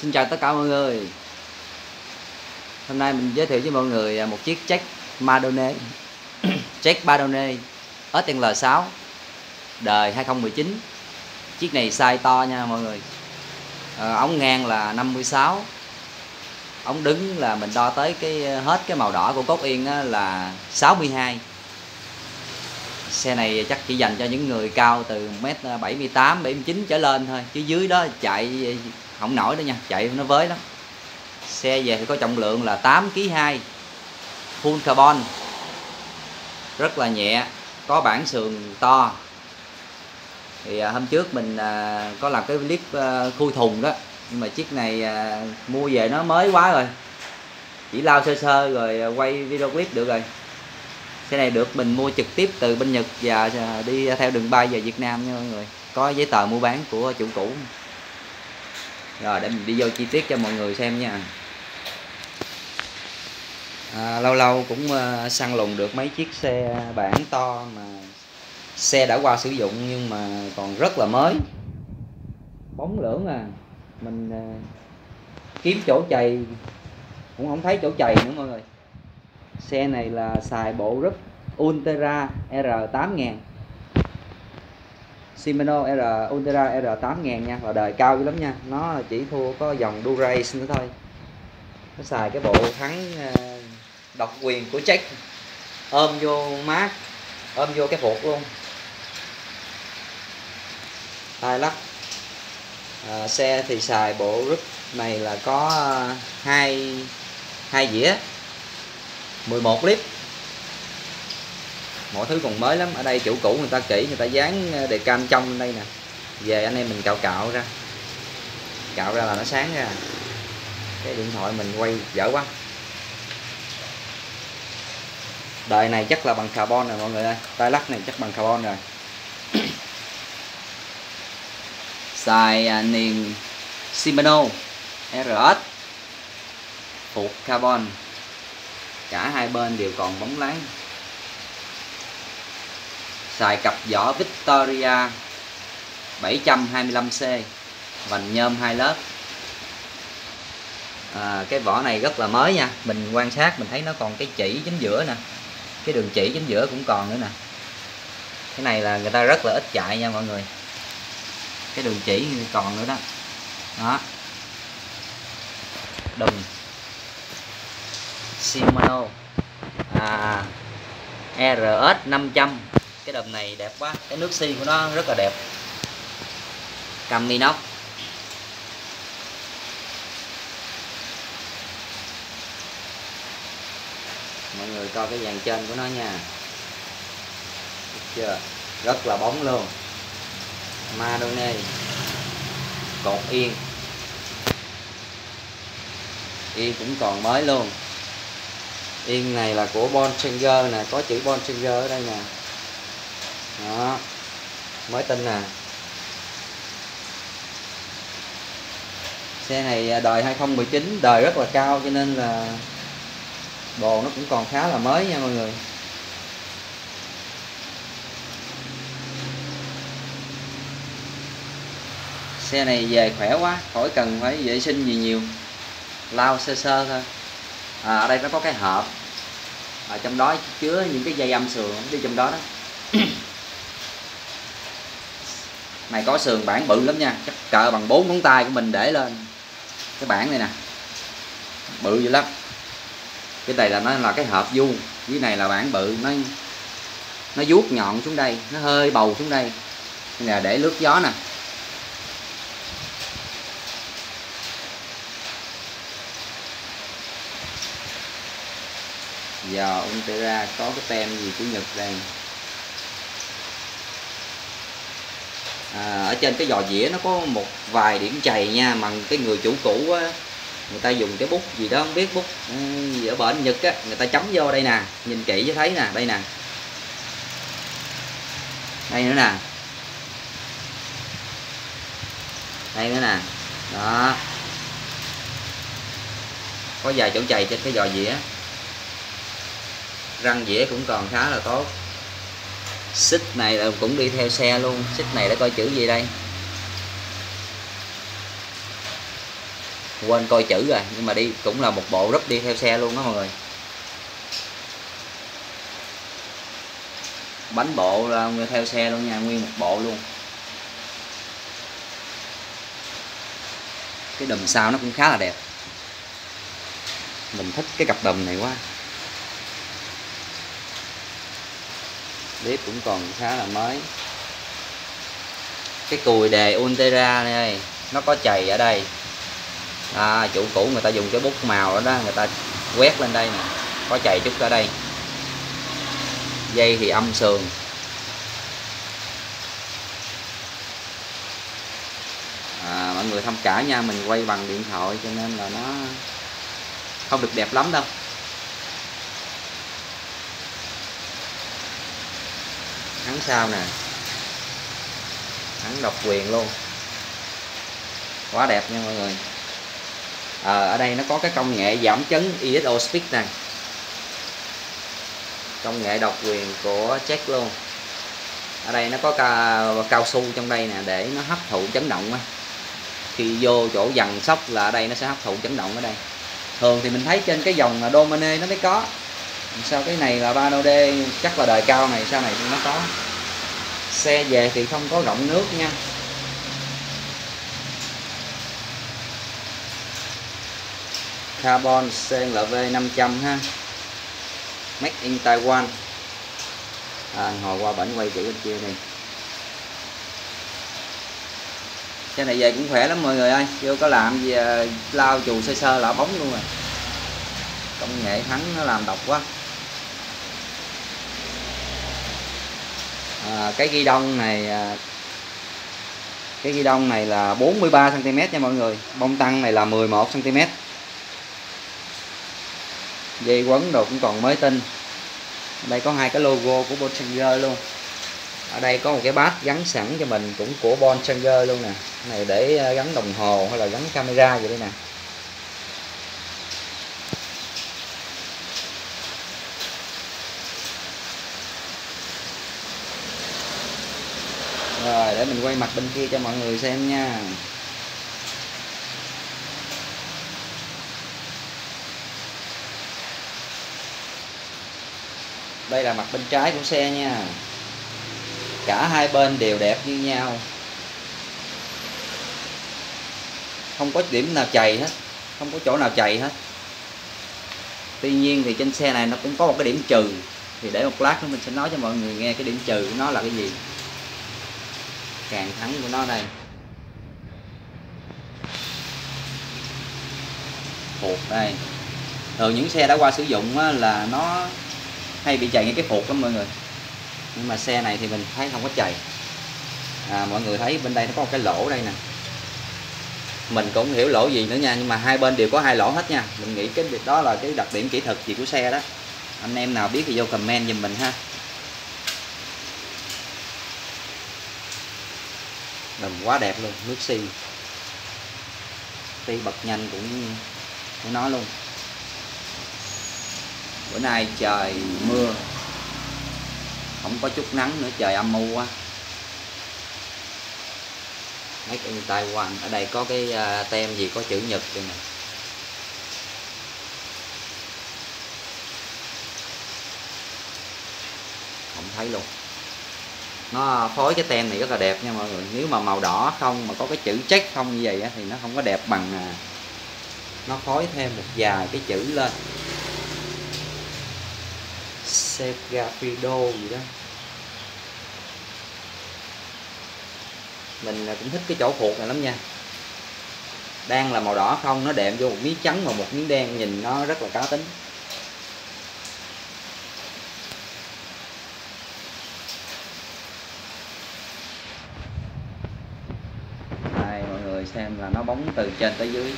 Xin chào tất cả mọi người. Hôm nay mình giới thiệu với mọi người một chiếc Czech Madone Czech Madone SL6 đời 2019. Chiếc này size to nha mọi người. Ống ngang là 56, ống đứng là mình đo tới hết cái màu đỏ của cốt yên là 62. Xe này chắc chỉ dành cho những người cao từ 1m78, 79 trở lên thôi, chứ dưới đó chạy không nổi đó nha, chạy nó với lắm. Xe về thì có trọng lượng là 8,2 kg, full carbon, rất là nhẹ, có bản sườn to. Thì hôm trước mình có làm cái clip khui thùng đó, nhưng mà chiếc này mua về nó mới quá rồi, chỉ lau sơ sơ rồi quay video clip được rồi. Xe này được mình mua trực tiếp từ bên Nhật và đi theo đường bay về Việt Nam nha mọi người, có giấy tờ mua bán của chủ cũ. Rồi để mình đi vô chi tiết cho mọi người xem nha. Lâu lâu cũng săn lùng được mấy chiếc xe bản to mà xe đã qua sử dụng nhưng mà còn rất là mới, bóng lưỡng mình kiếm chỗ chày cũng không thấy chỗ chày nữa mọi người. Xe này là xài bộ rúp Ultra R8000, Shimano Ultra R8000 nha, là đời cao dữ lắm nha, nó chỉ thua có dòng Durace nữa thôi. Nó xài cái bộ thắng độc quyền của Czech, ôm vô mát, ôm vô cái phuộc luôn, tay lắc. Xe thì xài bộ rúp này là có hai dĩa 11 clip, mọi thứ còn mới lắm. Ở đây chủ cũ người ta kỹ, người ta dán đề cam trong bên đây nè, về anh em mình cạo ra là nó sáng ra. Cái điện thoại mình quay dở quá. Đời này chắc là bằng carbon rồi mọi người ơi, tay lắc này chắc bằng carbon rồi. Xài niền Shimano RS, phuộc carbon, cả hai bên đều còn bóng láng. Xài cặp vỏ Victoria 725C, vành nhôm 2 lớp. Cái vỏ này rất là mới nha, mình quan sát mình thấy nó còn cái chỉ chính giữa nè, cái đường chỉ chính giữa cũng còn nữa nè. Cái này là người ta rất là ít chạy nha mọi người, cái đường chỉ còn nữa đó. Đó, đùm Shimano RS 500. Cái đùm này đẹp quá, cái nước xi của nó rất là đẹp. Cam inox, mọi người coi cái dàn trên của nó nha, được chưa, rất là bóng luôn. Madone, cột yên cũng còn mới luôn. Yên này là của Bontrager nè, có chữ Bontrager ở đây nè, đó, mới tinh nè. Xe này đời 2019, đời rất là cao cho nên là đồ nó cũng còn khá là mới nha mọi người. Xe này về khỏe quá, khỏi cần phải vệ sinh gì nhiều, lau sơ sơ thôi. Ở đây nó có cái hộp, ở trong đó chứa những cái dây âm sườn đi trong đó đó. Này có sườn bản bự lắm nha, chắc cỡ bằng 4 ngón tay của mình để lên. Cái bản này nè, bự dữ lắm. Cái này là nó là cái hộp vuông, dưới này là bản bự, nó vuốt nhọn xuống đây, nó hơi bầu xuống đây. Đây là để lướt gió nè. Giờ Ultra có cái tem gì của Nhật đây. Ở trên cái giò dĩa nó có một vài điểm chày nha, mà cái người chủ cũ á, người ta dùng cái bút gì đó không biết, bút gì ở bên Nhật á, người ta chấm vô đây nè, nhìn kỹ cho thấy nè, đây nè, đây nữa nè, đây nữa nè, đó, có vài chỗ chày trên cái giò dĩa. Răng dĩa cũng còn khá là tốt. Xích này là cũng đi theo xe luôn, xích này để coi chữ gì đây. quên coi chữ rồi, nhưng mà đi cũng là một bộ rúp đi theo xe luôn đó mọi người. Bánh bộ là theo xe luôn nha, nguyên một bộ luôn. Cái đùm sau nó cũng khá là đẹp, mình thích cái cặp đùm này quá. Bếp cũng còn khá là mới. Cái cùi đề Ultera này nó có chày ở đây. Chủ cũ người ta dùng cái bút màu đó, người ta quét lên đây nè, có chày chút ở đây. Dây thì âm sườn. Mọi người thông cảm nha, mình quay bằng điện thoại cho nên là nó không được đẹp lắm đâu. Hắn sau nè, hắn độc quyền luôn, quá đẹp nha mọi người. Ở đây nó có cái công nghệ giảm chấn ISO speed nè, công nghệ độc quyền của Czech luôn. Ở đây nó có cao su trong đây nè, để nó hấp thụ chấn động á. Khi vô chỗ dằn sóc là ở đây nó sẽ hấp thụ chấn động ở đây. Thường thì mình thấy trên cái dòng Domine nó mới có. Sao cái này là 3D, chắc là đời cao này sau này nó có. Xe về thì không có gọng nước nha. Carbon CLV 500 ha, Made in Taiwan. Hồi qua bển quay chữ bên kia này. Xe này về cũng khỏe lắm mọi người ơi, chưa có làm gì, lau chùi sơ sơ lạ bóng luôn rồi. Công nghệ hắn nó làm độc quá. Cái ghi đông này, cái ghi đông này là 43 cm nha mọi người, bông tăng này là 11 cm. Dây quấn đồ cũng còn mới tinh. Đây có hai cái logo của Bollinger luôn. Ở đây có một cái bát gắn sẵn cho mình cũng của Bollinger luôn nè. Này để gắn đồng hồ hay là gắn camera vậy đây nè. Rồi để mình quay mặt bên kia cho mọi người xem nha. Đây là mặt bên trái của xe nha. Cả hai bên đều đẹp như nhau, không có điểm nào chày hết, không có chỗ nào chày hết. Tuy nhiên thì trên xe này nó cũng có một cái điểm trừ, thì để một lát nữa mình sẽ nói cho mọi người nghe cái điểm trừ của nó là cái gì. Càng thắng của nó đây, phuộc đây. Thường những xe đã qua sử dụng là nó hay bị chày ngay cái phuộc lắm mọi người, nhưng mà xe này thì mình thấy không có chày. Mọi người thấy bên đây nó có một cái lỗ đây nè, mình cũng không hiểu lỗ gì nữa nha, nhưng mà hai bên đều có hai lỗ hết nha. Mình nghĩ cái đó là cái đặc điểm kỹ thuật gì của xe đó. Anh em nào biết thì vô comment giùm mình ha. Đùm quá đẹp luôn, nước xi bật nhanh cũng của nó luôn. Bữa nay trời mưa, không có chút nắng nữa, trời âm u quá. Made in Taiwan. Ở đây có cái tem gì có chữ Nhật đây nè. Không thấy luôn. Nó phối cái tem này rất là đẹp nha mọi người. Nếu mà màu đỏ không mà có cái chữ Czech không như vậy thì nó không có đẹp bằng nó phối thêm một vài cái chữ lên. Segafido gì đó. Mình cũng thích cái chỗ phuộc này lắm nha. Đang là màu đỏ không, nó đệm vô một miếng trắng và một miếng đen, nhìn nó rất là cá tính. Đây mọi người xem là nó bóng từ trên tới dưới.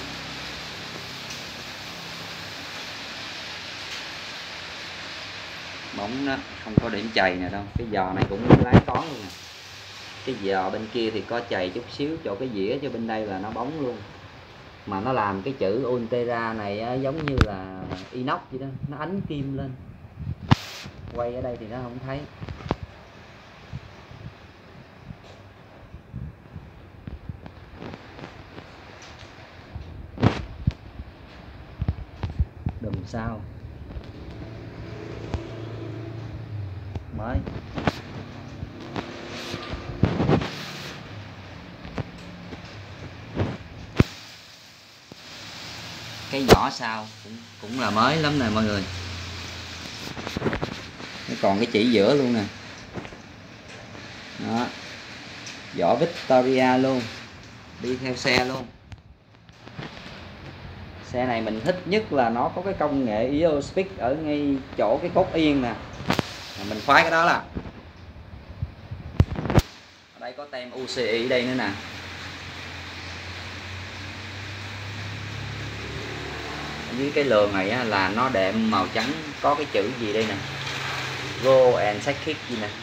Bóng đó không có điểm chày nè đâu. Cái giò này cũng láng toán luôn nè. Cái giò bên kia thì có chày chút xíu, chỗ cái dĩa cho bên đây là nó bóng luôn. Mà nó làm cái chữ Ultera này giống như là inox vậy đó, nó ánh kim lên. Quay ở đây thì nó không thấy. sau mới. Cái vỏ sau cũng là mới lắm nè mọi người, nó còn cái chỉ giữa luôn nè, đó, vỏ Victoria luôn, đi theo xe luôn. Xe này mình thích nhất là nó có cái công nghệ IOSpeed ở ngay chỗ cái cốt yên nè, mình khoái cái đó là ở đây có tem UCI đây nữa nè. Dưới cái lường này á, là nó đệm màu trắng, có cái chữ gì đây nè, Go and Sidekick gì nè,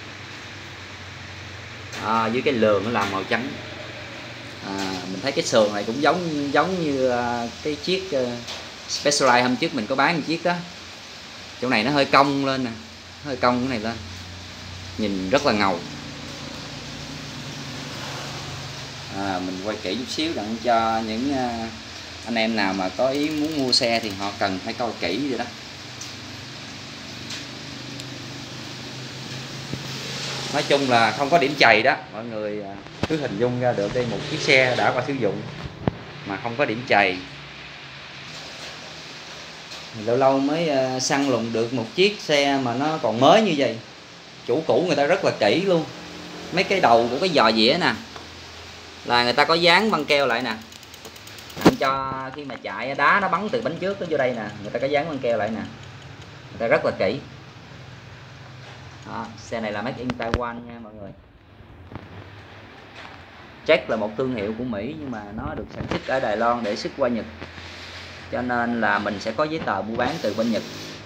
dưới cái lường nó làm màu trắng. Mình thấy cái sườn này cũng giống như cái chiếc Specialized hôm trước mình có bán một chiếc đó. Chỗ này nó hơi cong lên nè, hơi cong cái này lên, nhìn rất là ngầu. Mình quay kỹ chút xíu đặng cho những anh em nào mà có ý muốn mua xe thì họ cần phải coi kỹ vậy đó. Nói chung là không có điểm chày đó, mọi người cứ hình dung ra được đây, một chiếc xe đã qua sử dụng mà không có điểm chày. Lâu lâu mới săn lùng được một chiếc xe mà nó còn mới như vậy. Chủ cũ người ta rất là kỹ luôn. Mấy cái đầu của cái giò dĩa nè là người ta có dán băng keo lại nè, cho khi mà chạy đá nó bắn từ bánh trước nó vô đây nè, người ta có dán băng keo lại nè, người ta rất là kỹ. Đó, xe này là made in Taiwan nha mọi người. Jack là một thương hiệu của Mỹ nhưng mà nó được sản xuất ở Đài Loan để xuất qua Nhật, cho nên là mình sẽ có giấy tờ mua bán từ bên Nhật.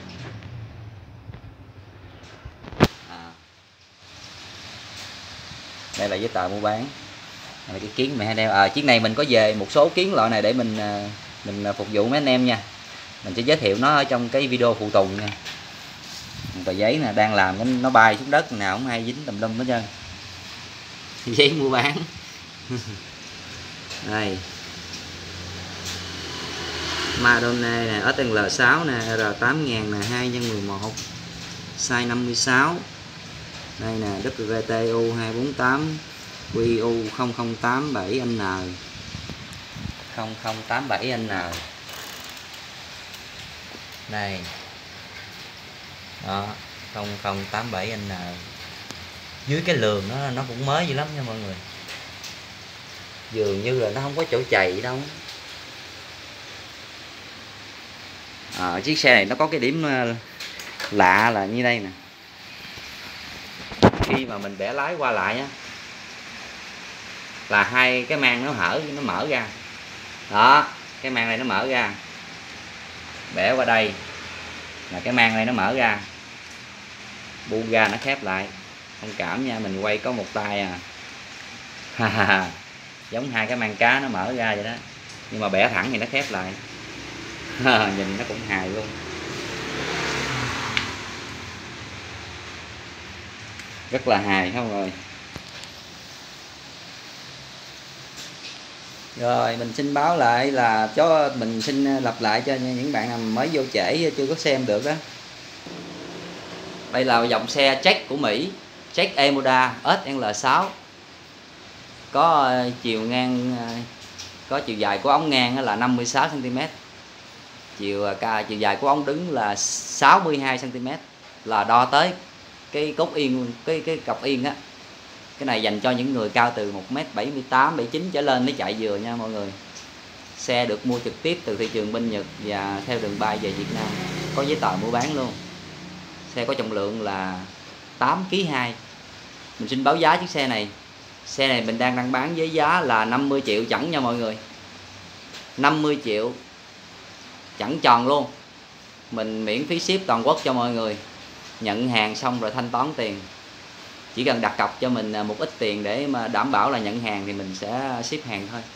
Đây là giấy tờ mua bán. Đây là cái kiến mẹ hay đeo. Chiếc này mình có về một số kiến loại này để mình phục vụ mấy anh em nha. Mình sẽ giới thiệu nó ở trong cái video phụ tùng nha. Tờ giấy nè, đang làm nó bay xuống đất nào không hay dính tùm lum hết trơn. Giấy mua bán. Đây. Madone nè, SL6 nè, R8000 nè, 2x11, size 56. Đây nè, WTU 248 QU 0087N 0087N. Đây. Đó, 0087N. Dưới cái lường nó cũng mới dữ lắm nha mọi người. Dường như là nó không có chỗ chày gì đâu. Chiếc xe này nó có cái điểm lạ là như đây nè. Khi mà mình bẻ lái qua lại á, là hai cái mang nó mở ra. Đó, cái mang này nó mở ra. Bẻ qua đây là cái mang này nó mở ra. Bu ga nó khép lại. Thông cảm nha, mình quay có một tay à. Giống hai cái mang cá nó mở ra vậy đó. Nhưng mà bẻ thẳng thì nó khép lại. Nhìn nó cũng hài luôn. Rất là hài không rồi. Rồi mình xin báo lại là mình xin lặp lại cho những bạn nào mới vô trễ chưa có xem được đó. Đây là dòng xe Jack của Mỹ, Jack Emoda SL6. Có chiều ngang, có chiều dài của ống ngang là 56 cm. Chiều dài của ống đứng là 62 cm, là đo tới cái cốt yên, cái cọc yên á. Cái này dành cho những người cao từ 1m78, 79 trở lên mới chạy vừa nha mọi người. Xe được mua trực tiếp từ thị trường bên Nhật và theo đường bay về Việt Nam, có giấy tờ mua bán luôn. Xe có trọng lượng là 8,2 kg. Mình xin báo giá chiếc xe này. Xe này mình đang bán với giá là 50 triệu chẳng nha mọi người. 50 triệu chẳng tròn luôn. Mình miễn phí ship toàn quốc cho mọi người. Nhận hàng xong rồi thanh toán tiền. Chỉ cần đặt cọc cho mình một ít tiền để mà đảm bảo là nhận hàng thì mình sẽ ship hàng thôi.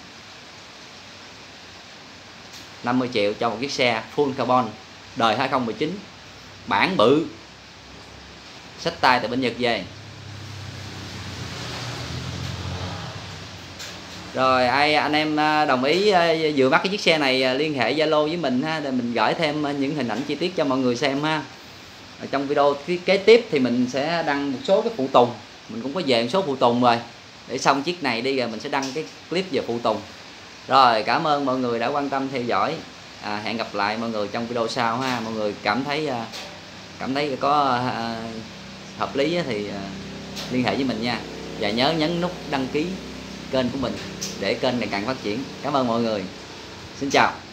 50 triệu cho một chiếc xe full carbon đời 2019, bản bự, xách tay từ bên Nhật về. Rồi ai anh em đồng ý vừa bắt cái chiếc xe này liên hệ Zalo với mình ha, để mình gửi thêm những hình ảnh chi tiết cho mọi người xem ha. Ở trong video kế tiếp thì mình sẽ đăng một số cái phụ tùng, mình cũng có về một số phụ tùng rồi, để xong chiếc này đi rồi mình sẽ đăng cái clip về phụ tùng. Rồi cảm ơn mọi người đã quan tâm theo dõi, hẹn gặp lại mọi người trong video sau ha. Mọi người cảm thấy có hợp lý thì liên hệ với mình nha, và nhớ nhấn nút đăng ký kênh của mình để kênh ngày càng phát triển. Cảm ơn mọi người, xin chào.